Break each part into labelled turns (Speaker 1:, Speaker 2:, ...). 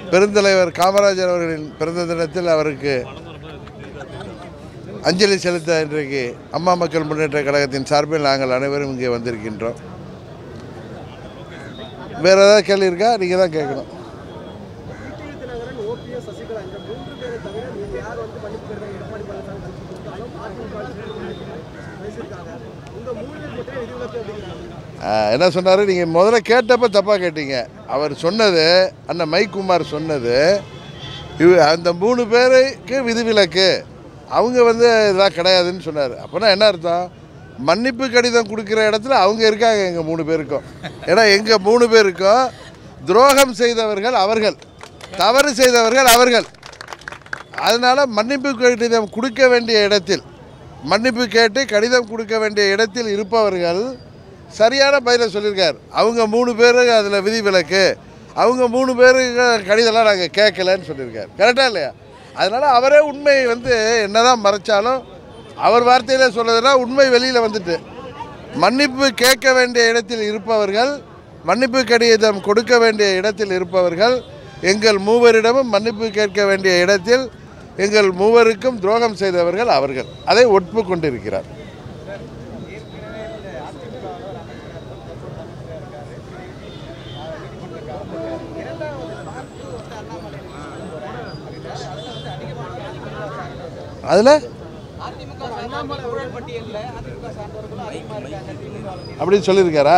Speaker 1: பெருந்தலைவர் காமராஜர் அவர்களின் பிறந்த தினத்தில் அவருக்கு அஞ்சலி செலுத்த இன்றைக்கு அம்மா மக்கள் முன்னேற்ற கழகத்தின் சார்பில் நாங்கள் அனைவரும் இங்கே வந்திருக்கின்றோம். வேறு ஏதாவது கேள்வி இருக்கா? நீங்கள் தான் கேட்கணும். என்ன சொன்னார்? நீங்கள் முதல்ல கேட்டப்போ தப்பாக கேட்டீங்க. அவர் சொன்னது, அண்ணன் மைக்குமார் சொன்னது, அந்த 3 பேருக்கு விதிவிலக்கு, அவங்க இதெல்லாம் கிடையாதுன்னு சொன்னார். அப்போனா என்ன அர்த்தம்? மன்னிப்பு கடிதம் கொடுக்குற இடத்துல அவங்க இருக்காங்க எங்கள் 3 பேருக்கும். ஏன்னா எங்கள் 3 பேருக்கும் துரோகம் செய்தவர்கள் அவர்கள், தவறு செய்தவர்கள் அவர்கள். அதனால் மன்னிப்பு கடிதம் கொடுக்க வேண்டிய இடத்தில், மன்னிப்பு கேட்டு கடிதம் கொடுக்க வேண்டிய இடத்தில் இருப்பவர்கள் சரியான பதிலை சொல்லியிருக்கார். அவங்க 3 பேருக்கு அதில் விதிவிலக்கு, அவங்க 3 பேருக்கு கடிதம்லாம் நாங்கள் கேட்கலன்னு சொல்லியிருக்கார். கரெக்டாக இல்லையா? அதனால் அவரே உண்மை என்ன தான் மறைச்சாலும் அவர் வார்த்தையிலே சொல்கிறதுனா உண்மை வெளியில் வந்துட்டு, மன்னிப்பு கேட்க வேண்டிய இடத்தில் இருப்பவர்கள், மன்னிப்பு கடிதம் கொடுக்க வேண்டிய இடத்தில் இருப்பவர்கள், எங்கள் 3 மன்னிப்பு கேட்க வேண்டிய இடத்தில் எங்கள் 3 துரோகம் செய்தவர்கள் அவர்கள். அதை ஒப்புக்கொண்டிருக்கிறார். அதில் அப்படின்னு சொல்லியிருக்காரா?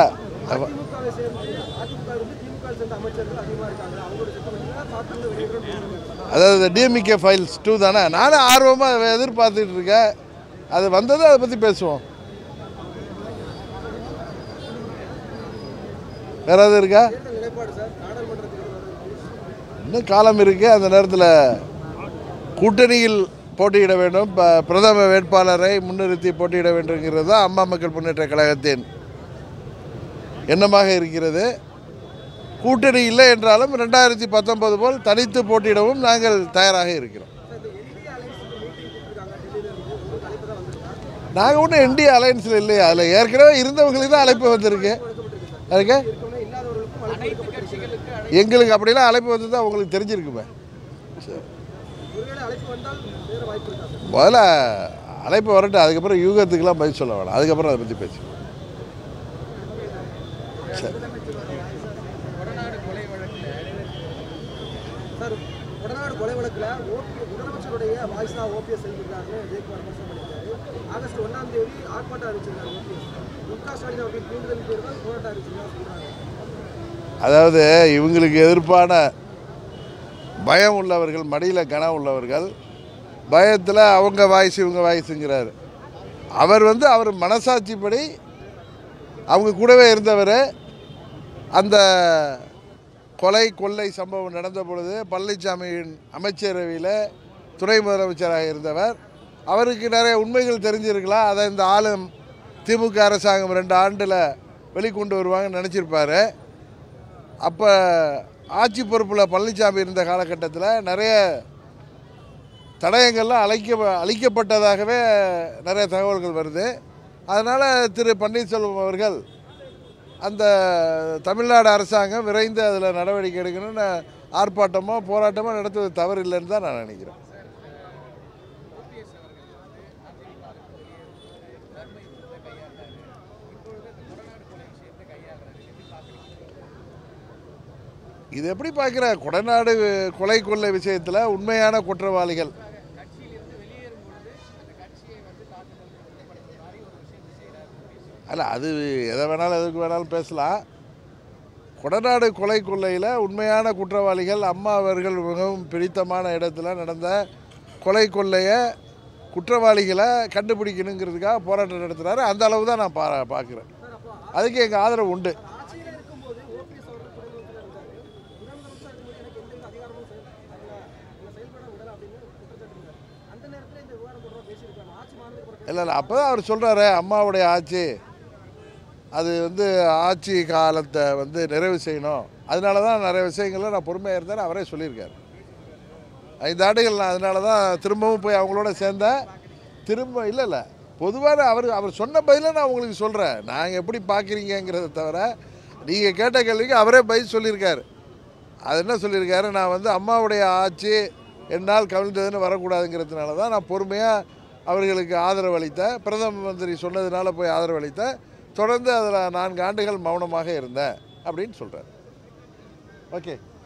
Speaker 1: அதாவது டிஎம்கே ஃபைல்ஸ் 2 தானே. நானும் ஆர்வமாக எதிர்பார்த்துட்டு இருக்கேன். அது வந்தது, அதை பற்றி பேசுவோம். வேற எதாவது இருக்கா? இன்னும் காலம் இருக்குது. அந்த நேரத்தில் கூட்டணியில் போட்டியிட வேண்டும், பிரதம வேட்பாளரை முன்னிறுத்தி போட்டியிட வேண்டும்ங்கிறது தான் அம்மா மக்கள் முன்னேற்ற கழகத்தின் எண்ணமாக இருக்கிறது. கூட்டணி இல்லை என்றாலும் 2019 போல் தனித்து போட்டியிடவும் நாங்கள் தயாராக இருக்கிறோம். நாங்கள் ஒன்றும் என்டிஏ அலையன்ஸில் இல்லையா, அதில் ஏற்கனவே இருந்தவங்களுக்கு தான் அழைப்பு வந்திருக்கு. அதுக்கு எங்களுக்கு அப்படிலாம் அழைப்பு வந்து தான் உங்களுக்கு தெரிஞ்சிருக்குமே. முதல்ல அழைப்பு வரட்டும், அதுக்கப்புறம் யூகத்துக்கெல்லாம் பதில் சொல்ல வேணாம், அதுக்கப்புறம் அதை பற்றி பேசு. சரி. கொலை வழக்கில் முதலமைச்சருடைய வாய்ஸா ஓபிஎஸ் செய்திருக்காருன்னு ஜெயக்குமார் பண்ணியிருக்காரு. ஆகஸ்ட் 1ஆம் தேதி ஆர்ப்பாட்டம் அறிவிச்சிருக்காரு ஓபிஎஸ். ஸ்டாலின் அவர்கள் தூண்டுதல் பேர் தான் போராட்டம் அறிவிச்சிருக்காங்க. அதாவது இவங்களுக்கு எதிர்ப்பான பயம் உள்ளவர்கள், மடியில் கனம் உள்ளவர்கள், பயத்தில் அவங்க வாய்ஸ் இவங்க வாய்ஸுங்கிறாரு. அவர் அவர் மனசாட்சிப்படி அவங்க கூடவே இருந்தவர். அந்த கொலை கொள்ளை சம்பவம் நடந்த பொழுது பழனிசாமியின் அமைச்சரவையில் துணை முதலமைச்சராக இருந்தவர். அவருக்கு நிறைய உண்மைகள் தெரிஞ்சிருக்கலாம். அதை இந்த ஆளும் திமுக அரசாங்கம் 2 ஆண்டில் வெளிக்கொண்டு வருவாங்கன்னு நினச்சிருப்பார். அப்போ ஆட்சி பொறுப்பில் பழனிசாமி இருந்த காலகட்டத்தில் நிறைய தடயங்கள்லாம் அளிக்கப்பட்டதாகவே நிறைய தகவல்கள் வருது. அதனால் திரு பன்னீர்செல்வம் அவர்கள் அந்த தமிழ்நாடு அரசாங்கம் விரைந்து அதில் நடவடிக்கை எடுக்கணும்னு ஆர்ப்பாட்டமோ போராட்டமோ நடத்துவது தவறு இல்லைன்னு தான் நான் நினைக்கிறேன். இது எப்படி பார்க்குற? கொடநாடு கொலை கொள்ளை விஷயத்தில் உண்மையான குற்றவாளிகள் அல்ல, அது எதை வேணாலும் எதுக்கு வேணாலும் பேசலாம். கொடநாடு கொலை கொள்ளையில் உண்மையான குற்றவாளிகள், அம்மா அவர்கள் மிகவும் பிடித்தமான இடத்துல நடந்த கொலை கொள்ளையை குற்றவாளிகளை கண்டுபிடிக்கணுங்கிறதுக்காக போராட்டம் நடத்துகிறாரு. அந்த அளவு தான் நான் பார்க்குறேன். அதுக்கு எங்கள் ஆதரவு உண்டு. இல்லை அப்போ தான் அவர் சொல்கிறாரு, அம்மாவுடைய ஆட்சி அது ஆட்சி காலத்தை நிறைவு செய்யணும். அதனால தான் நிறைய விஷயங்களில் நான் பொறுமையாக இருந்தேன் அவரே சொல்லியிருக்காரு. 5 ஆண்டுகள் நான் அதனால தான் திரும்பவும் போய் அவங்களோட சேர்ந்தேன். திரும்ப இல்லை பொதுவாக அவர் சொன்ன பதிலை நான் உங்களுக்கு சொல்கிறேன். நாங்கள் எப்படி பார்க்குறீங்கிறத தவிர நீங்கள் கேட்ட கேள்விக்கு அவரே பதில் சொல்லியிருக்காரு. அது என்ன சொல்லியிருக்காரு, நான் வந்து அம்மாவுடைய ஆட்சி என்னால் கவிழ்ந்ததுன்னு வரக்கூடாதுங்கிறதுனால தான் நான் பொறுமையாக அவர்களுக்கு ஆதரவு அளித்த, பிரதம மந்திரி சொன்னதுனால போய் ஆதரவு அளித்த, தொடர்ந்து அதில் 4 ஆண்டுகள் மௌனமாக இருந்தேன் அப்படின்னு சொல்கிறார். ஓகே.